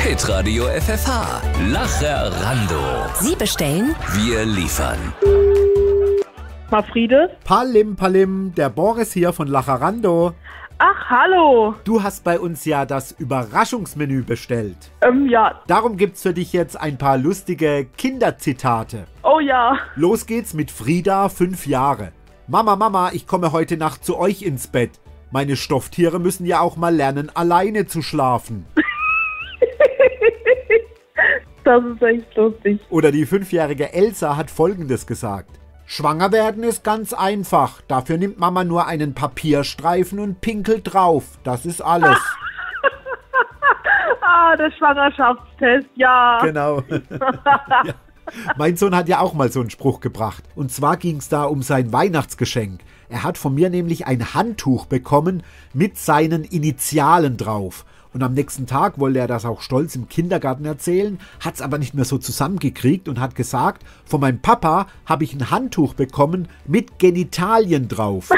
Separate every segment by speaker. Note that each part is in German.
Speaker 1: Hitradio FFH. Lacherando.
Speaker 2: Sie bestellen,
Speaker 1: Wir liefern.
Speaker 3: Marfriede?
Speaker 4: Palim, Palim, der Boris hier von Lacherando.
Speaker 3: Ach, hallo.
Speaker 4: Du hast bei uns ja das Überraschungsmenü bestellt.
Speaker 3: Ja.
Speaker 4: Darum gibt's für dich jetzt ein paar lustige Kinderzitate.
Speaker 3: Oh ja.
Speaker 4: Los geht's mit Frieda, 5 Jahre. Mama, Mama, ich komme heute Nacht zu euch ins Bett. Meine Stofftiere müssen ja auch mal lernen, alleine zu schlafen.
Speaker 3: Das ist echt lustig.
Speaker 4: Oder die 5-jährige Elsa hat Folgendes gesagt. Schwanger werden ist ganz einfach. Dafür nimmt Mama nur einen Papierstreifen und pinkelt drauf. Das ist alles.
Speaker 3: Der Schwangerschaftstest, ja.
Speaker 4: Genau. Ja. Mein Sohn hat ja auch mal so einen Spruch gebracht. Und zwar ging es da um sein Weihnachtsgeschenk. Er hat von mir nämlich ein Handtuch bekommen mit seinen Initialen drauf. Und am nächsten Tag wollte er das auch stolz im Kindergarten erzählen, hat es aber nicht mehr so zusammengekriegt und hat gesagt, von meinem Papa habe ich ein Handtuch bekommen mit Genitalien drauf.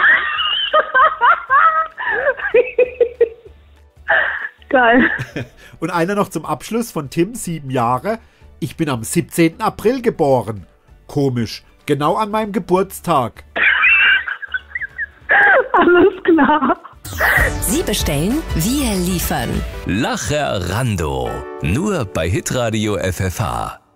Speaker 3: Geil.
Speaker 4: Und einer noch zum Abschluss von Tim, 7 Jahre. Ich bin am 17. April geboren. Komisch, genau an meinem Geburtstag.
Speaker 3: Alles klar.
Speaker 2: Sie bestellen, wir liefern.
Speaker 1: Lacherando. Nur bei Hitradio FFH.